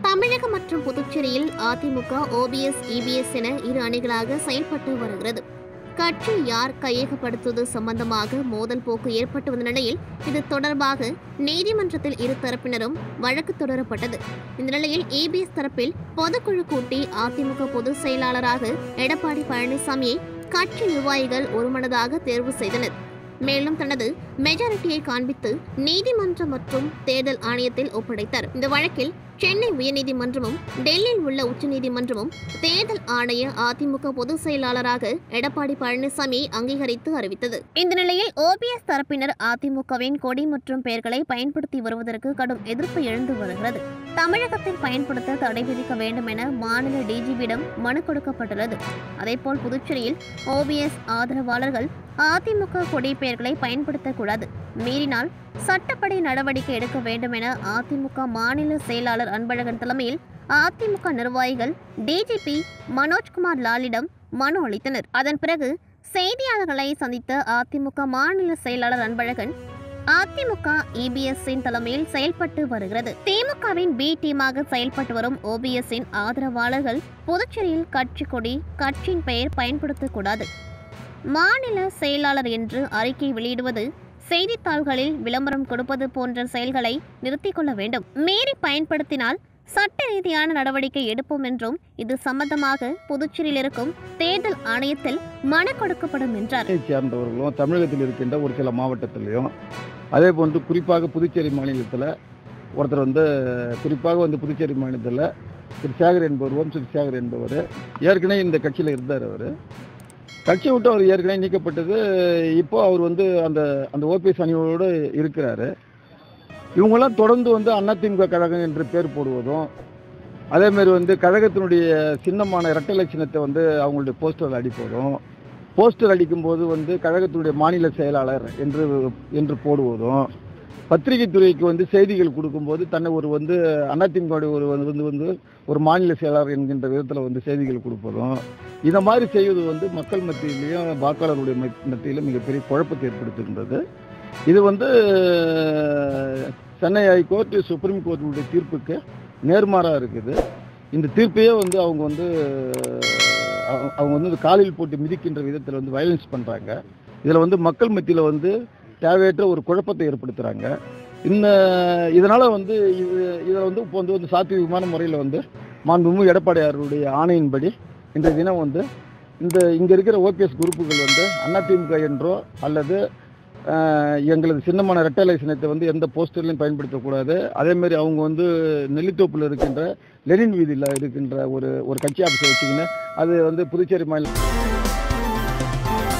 தமிழகம் மற்றும் புதுச்சேரியில் AIADMK, OPS, EPS என இரு அணிகளாக செயல்பட்டு வருகிறது. கட்சி யார் கையகப்படுத்துவது சம்பந்தமாக மோதல் போக்கு ஏற்பட்டு வந்த நிலையில் இது தொடர்பாக நீதிமன்றத்தில் இரு தரப்பினரும் வழக்கு தொடரப்பட்டது. இந்த நிலையில் இபிஎஸ் தரப்பில் பொதுக்குழு கூட்டி அதிமுக பொதுச் செயலாளராக எடப்பாடி பழனிசாமியை கட்சி நிர்வாகிகள் ஒருமனதாக தேர்வு செய்தனர். மேலும் தனது மெஜாரிட்டியை காண்பித்து நீதிமன்றம் மற்றும் தேர்தல் ஆணையத்தில் ஒப்படைத்தார். இந்த வழக்கில் சென்னை உயர்நீதிமன்றமும் டெல்லியில் உள்ள உச்சநீதிமன்றமும் தேர்தல் ஆணைய அதிமுக பொதுச் செயலாளராக எடப்பாடி பழனிசாமியை அங்கீகரித்து அறிவித்தது. இந்த நிலையில் ஓபிஎஸ் தரப்பினர் அதிமுகவின் கொடி மற்றும் பெயர்களை பயன்படுத்தி வருவதற்கு கடும் எதிர்ப்பு எழுந்து வருகிறது. தமிழகத்தில் பயன்படுத்த தடை விதிக்க வேண்டும் என மாநில டிஜிபியிடம் மனு கொடுக்கப்பட்டுள்ளது. அதேபோல் புதுச்சேரியில் ஓபிஎஸ் ஆதரவாளர்கள் அதிமுக கொடி பெயர்களை பயன்படுத்தக்கூடாது, மீறினால் சட்டப்படி நடவடிக்கை எடுக்க வேண்டும் என அதிமுக மாநில செயலாளர் அன்பழகன் தலைமையில் அதிமுக நிர்வாகிகள் டிஜிபி மனோஜ்குமார் லாலிடம் மனு அளித்தனர். அதன் பிறகு செய்தியாளர்களை சந்தித்த அதிமுக மாநில செயலாளர் அன்பழகன், அதிமுக இபிஎஸ்ஸின் தலைமையில் செயல்பட்டு வருகிறது. திமுகவின் பி டீமாக செயல்பட்டு வரும் ஓபிஎஸ்ஸின் ஆதரவாளர்கள் புதுச்சேரியில் கட்சி கொடி, கட்சியின் பெயர் பயன்படுத்தக்கூடாது. மாநில செயலாளர் என்று அறிக்கை வெளியிடுவது, செய்தித்தாள்களில் விளம்பரம் கொடுப்பது போன்ற செயல்களை நிறுத்திக் கொள்ள வேண்டும். மீறி பயன்படுத்தினால் சட்ட ரீதியான நடவடிக்கை எடுப்போம் என்றும் இது சம்பந்தமாக புதுச்சேரியில் இருக்கும் தேர்தல் ஆணையத்தில் மனு கொடுக்கப்படும் என்றார். சேர்ந்தவர்களும் தமிழகத்தில் இருக்கின்ற ஒரு சில மாவட்டத்திலையும் அதே போன்று குறிப்பாக புதுச்சேரி மாநிலத்தில் ஒருத்தர் குறிப்பாக புதுச்சேரி மாநிலத்தில் திரு சேகர் என்பவர், திரு சேகர் என்பவர் ஏற்கனவே இந்த கட்சியில் இருந்தார். அவர் கட்சி விட்டு அவர் ஏற்கனவே நீக்கப்பட்டது. இப்போ அவர் அந்த ஓபிஎஸ் அணியோடு இருக்கிறாரு. இவங்கெல்லாம் தொடர்ந்து அதிமுக கழகம் என்று பேர் போடுவதும், அதேமாரி கழகத்தினுடைய சின்னமான இரட்டை சின்னத்தை அவங்களுடைய போஸ்டர் அடிப்பதும், போஸ்டர் அடிக்கும்போது கழகத்தினுடைய மாநில செயலாளர் என்று போடுவதும், பத்திரிகை துறைக்கு செய்திகள் கொடுக்கும்போது தன்னை அதிமுக ஒரு மாநில செயலாளர் என்கின்ற விதத்தில் செய்திகள் கொடுப்பதும், இந்த மாதிரி செய்வது மக்கள் மத்தியிலையும் வாக்காளருடைய மத்தியிலும் மிகப்பெரிய குழப்பத்தை ஏற்படுத்துகின்றது. இது சென்னை ஹைகோர்ட், சுப்ரீம் கோர்ட்டுடைய தீர்ப்புக்கு நேர்மாறாக இருக்குது. இந்த தீர்ப்பையே அவங்க காலில் போட்டு மிதிக்கின்ற விதத்தில் வயலன்ஸ் பண்ணுறாங்க. இதில் மக்கள் மத்தியில் தேவையற்ற ஒரு குழப்பத்தை ஏற்படுத்துகிறாங்க. இதனால் இதில் இப்போ சாத்வீகமான முறையில் மாண்புமிகு எடப்பாடியாருடைய ஆணையின்படி இன்றைய தினம் இங்கே இருக்கிற ஓபிஎஸ் குரூப்புகள் அதிமுக என்றோ அல்லது எங்களது சின்னமான இரட்டை சின்னத்தை எந்த போஸ்டர்லையும் பயன்படுத்தக்கூடாது. அதேமாரி அவங்க நெல்லித்தோப்பில் இருக்கின்ற லெனின் வீதியில் இருக்கின்ற ஒரு கட்சி ஆஃபீஸை வச்சுக்கின்னு அது புதுச்சேரி மாநிலம்